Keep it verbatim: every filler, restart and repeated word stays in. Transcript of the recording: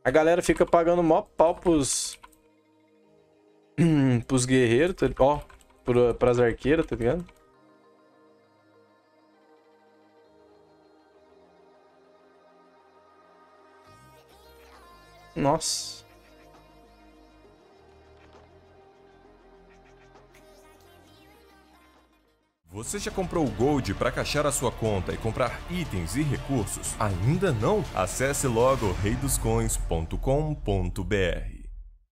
A galera fica pagando mó pau pros... pros guerreiros, tá... ó, pra, pras arqueiras, tá ligado? Nossa. Você já comprou o Gold para caixar a sua conta e comprar itens e recursos? Ainda não? Acesse logo rei dos coins ponto com ponto br.